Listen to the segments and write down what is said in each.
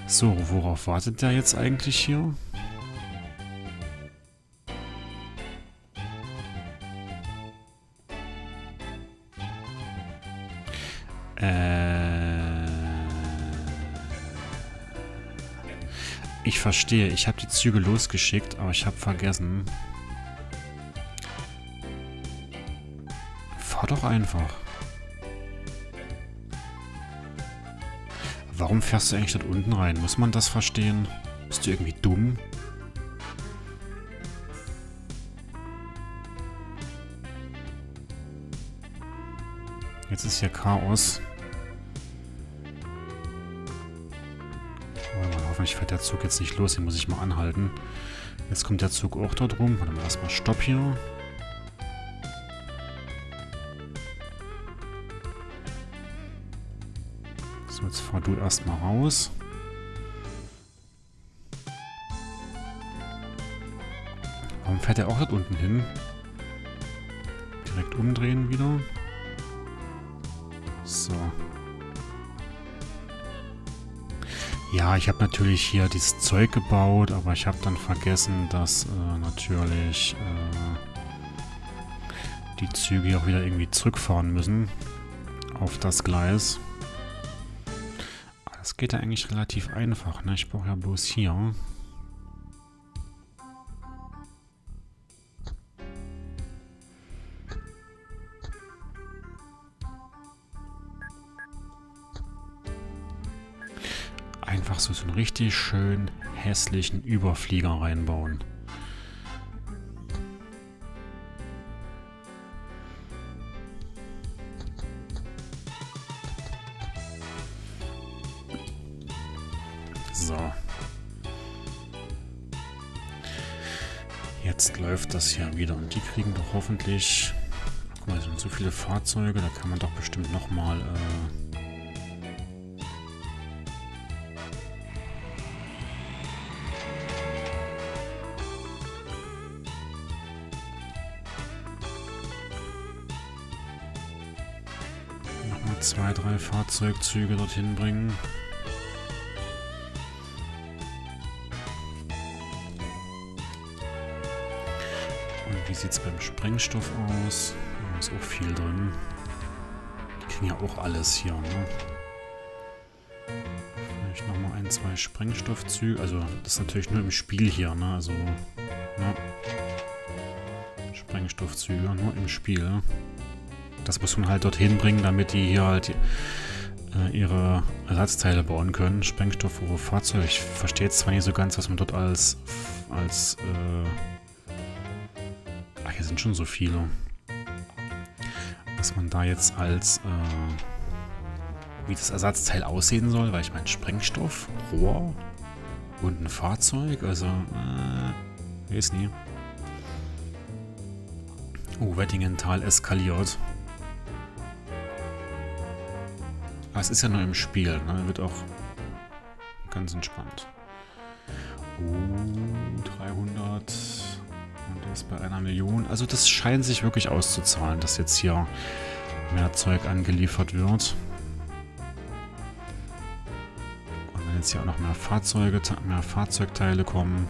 So, worauf wartet der jetzt eigentlich hier? Ich verstehe. Ich habe die Züge losgeschickt, aber ich habe vergessen. Fahr doch einfach. Warum fährst du eigentlich dort unten rein? Muss man das verstehen? Bist du irgendwie dumm? Jetzt ist hier Chaos. Oh, hoffentlich fährt der Zug jetzt nicht los. Den muss ich mal anhalten. Jetzt kommt der Zug auch dort rum. Warte mal, erstmal Stopp hier. So, jetzt fahr du erstmal raus. Warum fährt er auch dort unten hin? Direkt umdrehen wieder. So. Ja, ich habe natürlich hier dieses Zeug gebaut, aber ich habe dann vergessen, dass natürlich die Züge auch wieder irgendwie zurückfahren müssen auf das Gleis. Das geht ja eigentlich relativ einfach, ne? Ich brauche ja bloß hier. Einfach so einen richtig schön hässlichen Überflieger reinbauen. So. Jetzt läuft das hier wieder und die kriegen doch hoffentlich... Guck mal, es sind so viele Fahrzeuge, da kann man doch bestimmt nochmal... nochmal 2, 3 Fahrzeugzüge dorthin bringen. Wie sieht es beim Sprengstoff aus? Da ist auch viel drin. Die kriegen ja auch alles hier, ne? Vielleicht nochmal 1, 2 Sprengstoffzüge. Also, das ist natürlich nur im Spiel hier, ne? Also, ne? Sprengstoffzüge nur im Spiel. Das muss man halt dorthin bringen, damit die hier halt ihre Ersatzteile bauen können. Sprengstoff für Fahrzeuge. Ich verstehe jetzt zwar nicht so ganz, was man dort als ach, hier sind schon so viele. Was man da jetzt als, wie das Ersatzteil aussehen soll, weil ich meine Sprengstoff, Rohr und ein Fahrzeug, also, weiß nie. Oh, Wettingental eskaliert. Aber es ist ja nur im Spiel, ne? Wird auch ganz entspannt. 300... Und der ist bei 1 Million. Also das scheint sich wirklich auszuzahlen, dass jetzt hier mehr Zeug angeliefert wird. Und wenn jetzt hier auch noch mehr Fahrzeugteile kommen.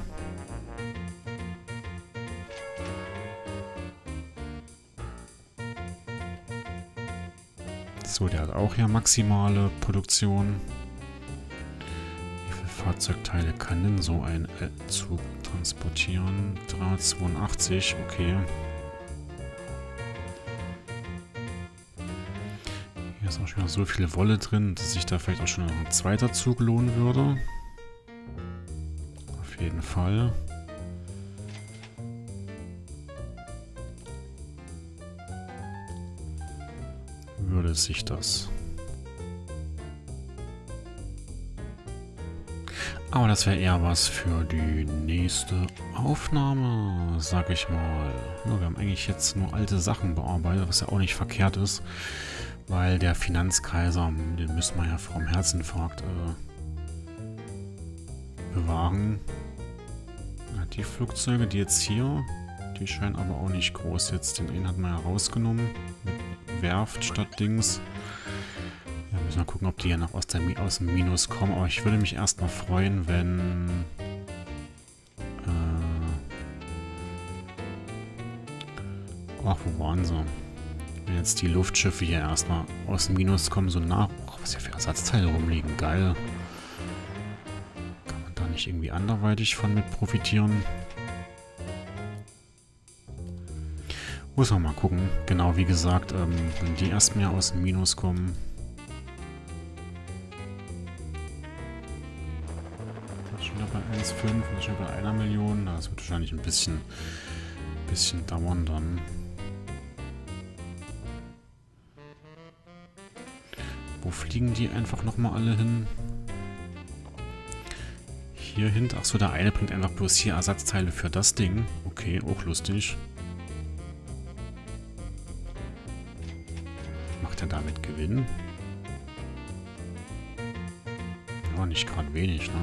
So, der hat auch hier maximale Produktion. Wie viele Fahrzeugteile kann denn so ein Zug transportieren? 382, okay. Hier ist auch schon so viel Wolle drin, dass sich da vielleicht auch schon noch ein zweiter Zug lohnen würde. Auf jeden Fall. Würde sich das. Aber das wäre eher was für die nächste Aufnahme, sag ich mal. Ja, wir haben eigentlich jetzt nur alte Sachen bearbeitet, was ja auch nicht verkehrt ist, weil der Finanzkaiser, den müssen wir ja vor dem Herzinfarkt bewahren. Ja, die Flugzeuge, die jetzt hier, die scheinen aber auch nicht groß jetzt. Den einen hat man ja rausgenommen, mit Werft statt Dings. Ja, Müssen wir gucken, ob die hier noch aus dem Minus kommen. Aber ich würde mich erstmal freuen, wenn... Ach, wo waren sie? Wenn jetzt die Luftschiffe hier erstmal aus dem Minus kommen, so nach... Oh, was hier für Ersatzteile rumliegen. Geil. Kann man da nicht irgendwie anderweitig von mit profitieren? Muss man mal gucken. Genau, wie gesagt, wenn die erstmal aus dem Minus kommen... Bei 1,5 und schon bei 1 Million. Das wird wahrscheinlich ein bisschen dauern dann. Wo fliegen die einfach nochmal alle hin? Hier hinten. Achso, der eine bringt einfach bloß hier Ersatzteile für das Ding. Okay, auch lustig. Macht er damit Gewinn? Ja, nicht gerade wenig, ne?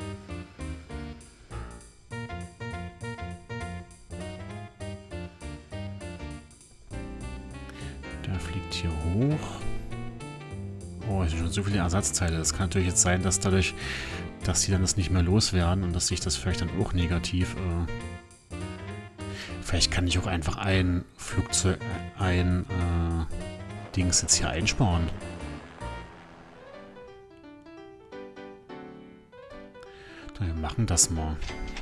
Der fliegt hier hoch. Oh, es sind schon so viele Ersatzteile. Es kann natürlich jetzt sein, dass dadurch, dass sie dann das nicht mehr loswerden und dass sich das vielleicht dann auch negativ... vielleicht kann ich auch einfach ein Flugzeug, Dings jetzt hier einsparen. Dann wir machen das mal.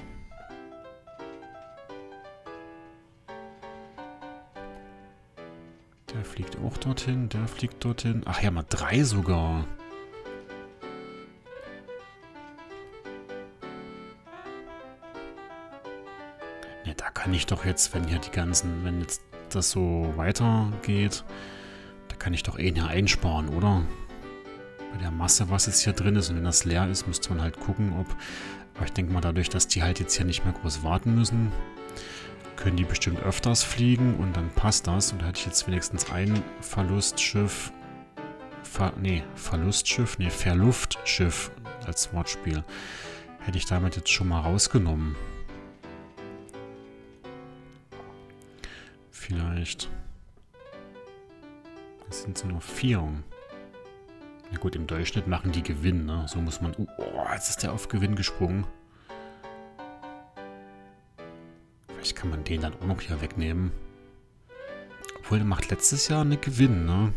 Der fliegt auch dorthin, der fliegt dorthin. Ach ja, mal 3 sogar. Ne, da kann ich doch jetzt, wenn hier die ganzen, wenn jetzt das so weitergeht, da kann ich doch eh hier einsparen, oder? Bei der Masse, was jetzt hier drin ist, und wenn das leer ist, müsste man halt gucken, ob... Aber ich denke mal, dadurch, dass die halt jetzt hier nicht mehr groß warten müssen, können die bestimmt öfters fliegen und dann passt das. Und da hätte ich jetzt wenigstens ein Verlustschiff... Verluftschiff als Wortspiel. Hätte ich damit jetzt schon mal rausgenommen. Vielleicht. Das sind so nur 4. Na gut, im Durchschnitt machen die Gewinn, ne? So muss man... Oh, jetzt ist der auf Gewinn gesprungen. Vielleicht kann man den dann auch noch hier wegnehmen. Obwohl, der macht letztes Jahr eine Gewinn, ne?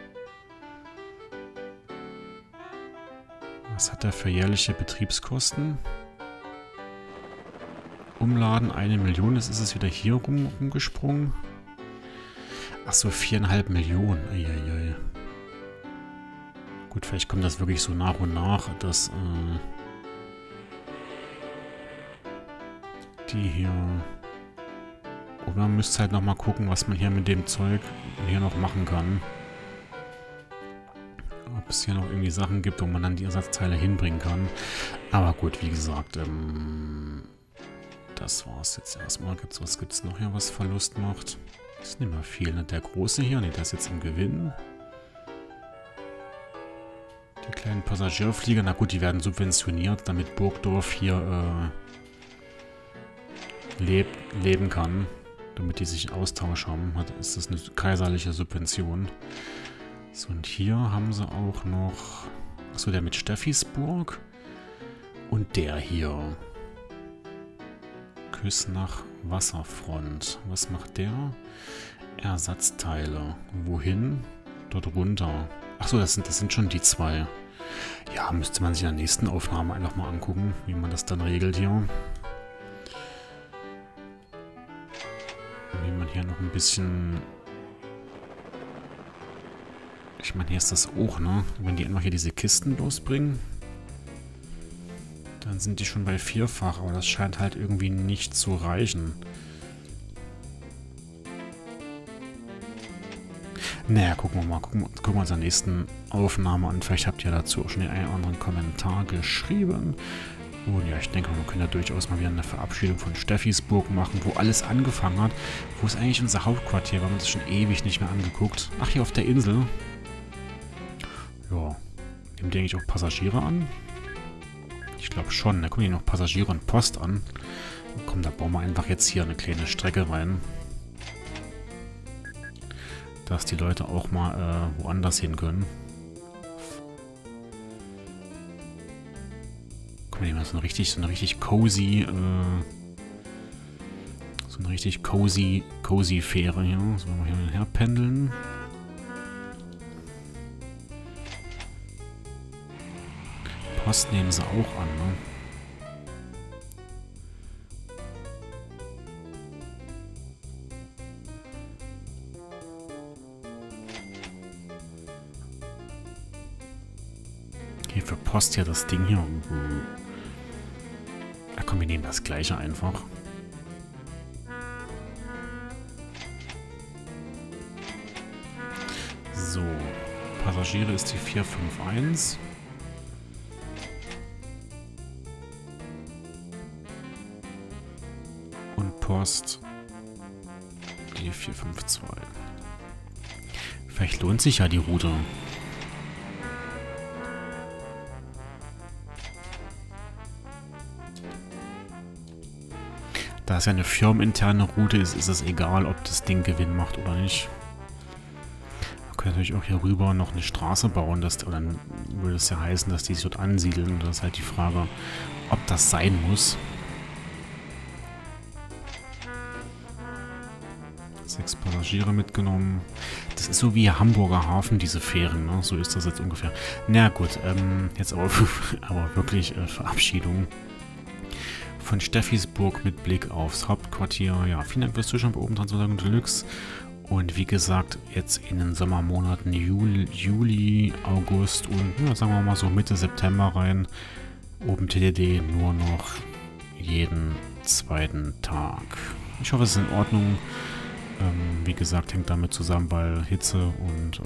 Was hat er für jährliche Betriebskosten? Umladen 1 Million, jetzt ist es wieder hier rumgesprungen. Achso, 4,5 Millionen. Eieiei. Gut, vielleicht kommt das wirklich so nach und nach, dass die hier... Oder man müsste halt nochmal gucken, was man hier mit dem Zeug hier noch machen kann. Ob es hier noch irgendwie Sachen gibt, wo man dann die Ersatzteile hinbringen kann. Aber gut, wie gesagt, das war's jetzt erstmal. Was gibt's noch hier, was Verlust macht? Das ist nicht mehr viel, ne? Der große hier, ne, der ist jetzt im Gewinn. Die kleinen Passagierflieger, na gut, die werden subventioniert, damit Burgdorf hier leben kann. Damit die sich einen Austausch haben. Ist das eine kaiserliche Subvention. So, und hier haben sie auch noch... Achso, der mit Steffisburg. Und der hier. Küsnach Wasserfront. Was macht der? Ersatzteile. Wohin? Dort runter. Achso, das sind schon die 2. Ja, müsste man sich in der nächsten Aufnahme einfach mal angucken, wie man das dann regelt hier. Wie man hier noch ein bisschen... Ich meine, hier ist das auch, ne? Wenn die einfach hier diese Kisten losbringen, dann sind die schon bei 4-fach, aber das scheint halt irgendwie nicht zu reichen. Naja, gucken wir mal. Gucken wir uns in der nächsten Aufnahme an. Vielleicht habt ihr dazu auch schon den einen oder anderen Kommentar geschrieben. Und ja, ich denke, wir können ja durchaus mal wieder eine Verabschiedung von Steffisburg machen, wo alles angefangen hat. Wo ist eigentlich unser Hauptquartier? Wir haben uns das schon ewig nicht mehr angeguckt. Ach, hier auf der Insel. Ja, nehmen die eigentlich auch Passagiere an? Ich glaube schon. Da kommen hier noch Passagiere und Post an. Komm, da bauen wir einfach jetzt hier eine kleine Strecke rein. Dass die Leute auch mal woanders hin können. Guck mal, so eine richtig cozy, cozy Fähre hier. So, wir hier her pendeln. Post nehmen sie auch an, ne? Hier für Post hier das Ding hier. Na komm, wir nehmen das gleiche einfach. So, Passagiere ist die 451. Und Post die 452. Vielleicht lohnt sich ja die Route. Da es ja eine firmeninterne Route ist, ist es egal, ob das Ding Gewinn macht oder nicht. Man könnte natürlich auch hier rüber noch eine Straße bauen, und dann würde es ja heißen, dass die sich dort ansiedeln. Und das ist halt die Frage, ob das sein muss. 6 Passagiere mitgenommen. Das ist so wie Hamburger Hafen, diese Fähren, ne? So ist das jetzt ungefähr. Na gut, jetzt aber wirklich Verabschiedung von Steffisburg mit Blick aufs Hauptquartier. Ja, vielen Dank fürs Zuschauen bei Open Transportation Deluxe. Und wie gesagt, jetzt in den Sommermonaten Juli, August und ja, sagen wir mal so Mitte September rein. Open TDD nur noch jeden zweiten Tag. Ich hoffe, es ist in Ordnung. Wie gesagt, hängt damit zusammen, weil Hitze und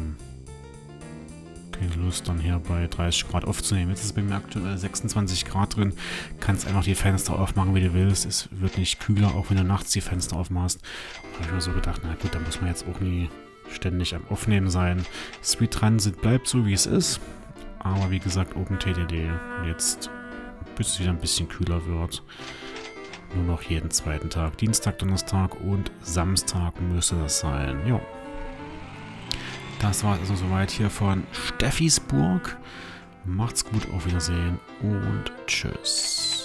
keine Lust dann hier bei 30 Grad aufzunehmen. Jetzt ist bei mir aktuell 26 Grad drin. Kannst einfach die Fenster aufmachen, wie du willst. Es wird nicht kühler, auch wenn du nachts die Fenster aufmachst. Da habe ich mir so gedacht, na gut, da muss man jetzt auch nie ständig am Aufnehmen sein. Sweet Transit bleibt so, wie es ist. Aber wie gesagt, Open TDD jetzt, bis es wieder ein bisschen kühler wird. Nur noch jeden zweiten Tag. Dienstag, Donnerstag und Samstag müsste das sein. Jo. Das war also soweit hier von Steffisburg. Macht's gut, auf Wiedersehen und tschüss.